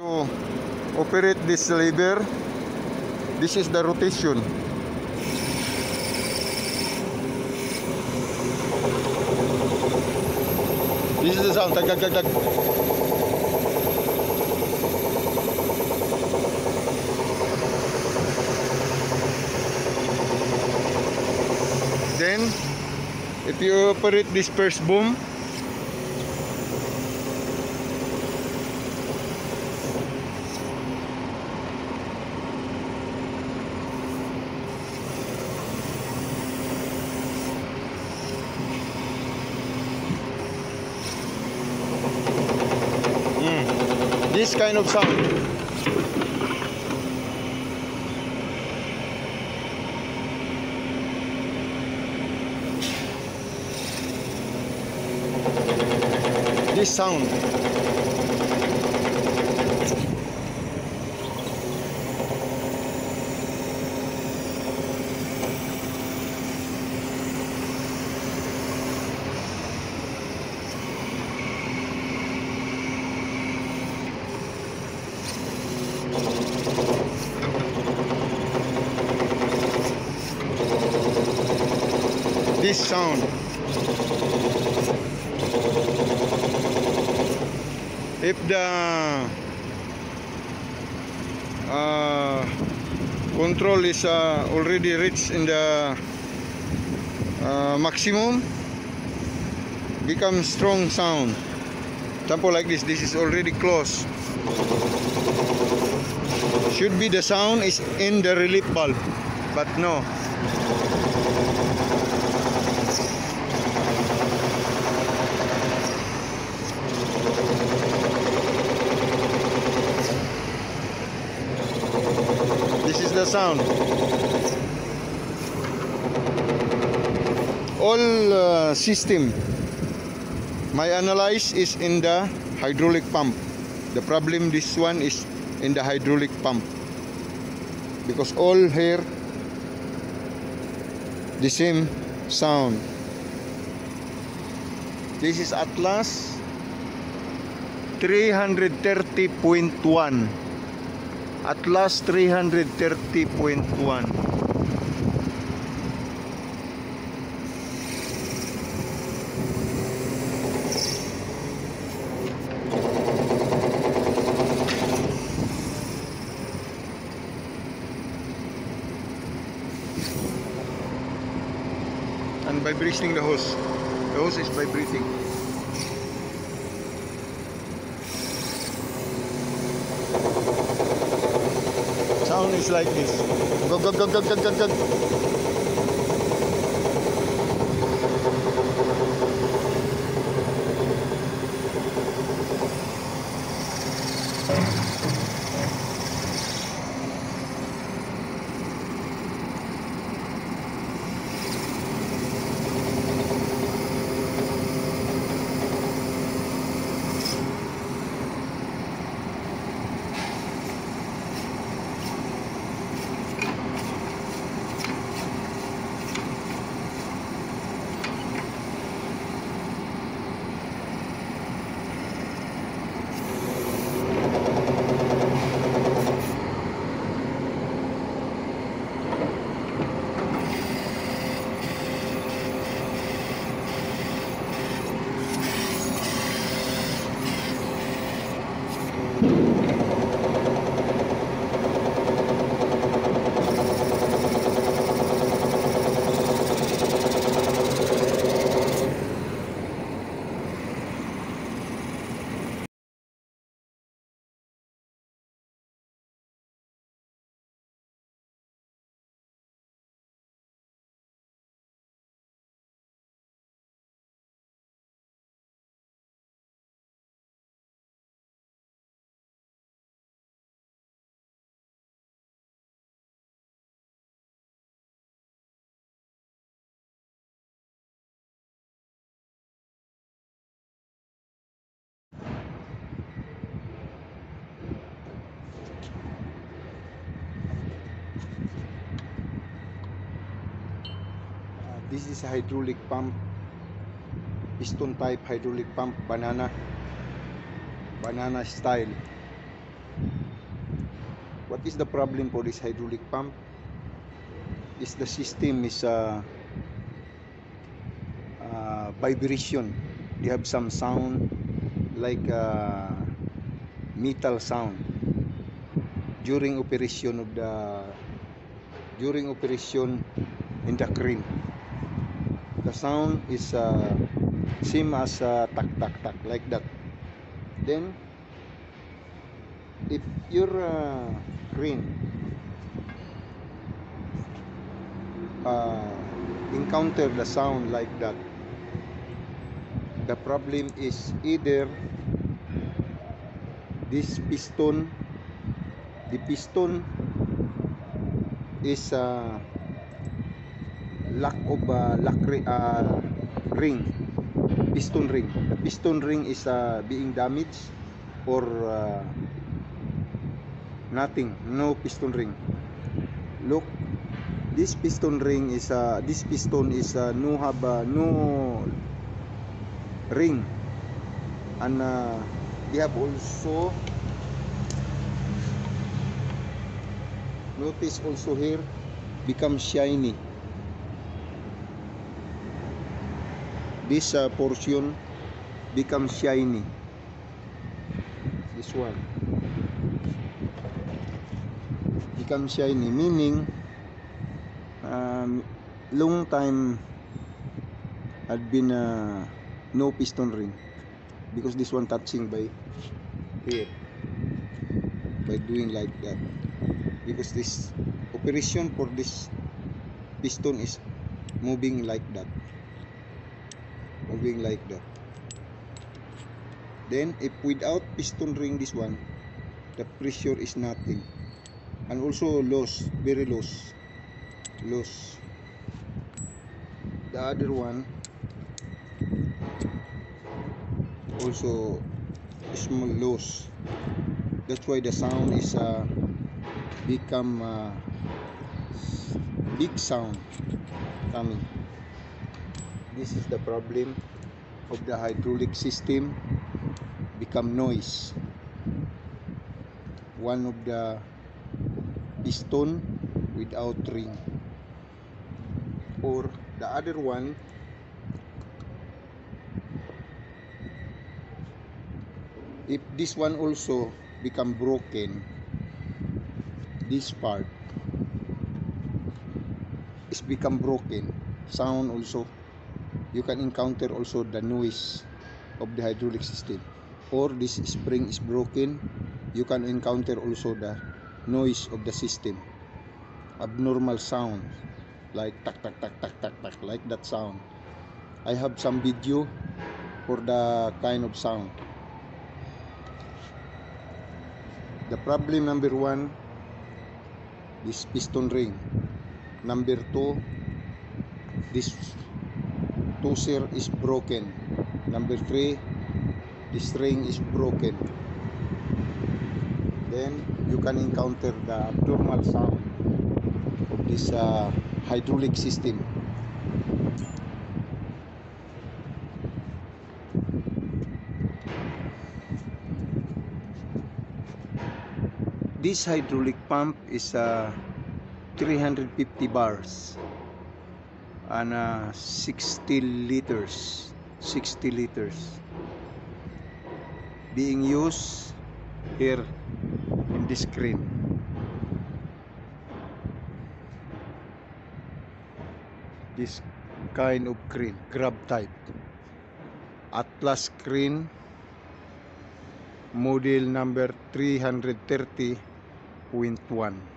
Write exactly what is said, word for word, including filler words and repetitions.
To operate this lever, this is the rotation. This is the sound. Tag, tag, tag, tag. Then, if you operate this first boom, this kind of sound. This sound. This sound. If the uh, control is uh, already reached in the uh, maximum, becomes strong sound. Example like this. This is already close. Should be the sound is in the relief valve, but no. This is the sound. All uh, system my analyze is in the hydraulic pump. The problem this one is in the hydraulic pump, because all here the same sound. This is Atlas three thirty point one. Atlas three thirty point one. And vibrating the hose. The hose is vibrating. Sound is like this. Go, go, go, go, go, go, go. This is a hydraulic pump, piston type hydraulic pump, banana, banana style. What is the problem for this hydraulic pump? Is the system is uh, uh, vibration. They have some sound like uh, metal sound during operation of the during operation in the crane. The sound is uh, same as uh, tak tak tak like that. Then if your uh, crane uh, encounter the sound like that, the problem is either this piston, the piston is uh, lack of uh, lack uh, ring, piston ring. The piston ring is uh, being damaged or uh, nothing, no piston ring. Look, this piston ring is uh, this piston is uh, no have uh, no ring, and uh, they have also notice also here become shiny. This uh, portion becomes shiny. This one becomes shiny, meaning um, long time had been uh, no piston ring, because this one touching by here by doing like that, because this operation for this piston is moving like that, moving like that. Then if without piston ring, this one, the pressure is nothing, and also loss, very loss, loss. The other one also small loss. That's why the sound is uh, become uh, big sound coming. This is the problem of the hydraulic system, become noise. One of the piston without ring, or the other one if this one also become broken, this part is become broken, sound also, you can encounter also the noise of the hydraulic system. Or this spring is broken, you can encounter also the noise of the system, abnormal sound like tak tak tak tak tak tak, like that sound. I have some video for the kind of sound. The problem number one, this piston ring. Number two, this toser is broken. Number three, this ring is broken. Then you can encounter the abnormal sound of this uh, hydraulic system. This hydraulic pump is uh, three hundred fifty bars and uh, sixty liters, sixty liters being used here in this crane. This kind of crane, grab type, Atlas crane, model number three hundred thirty point one.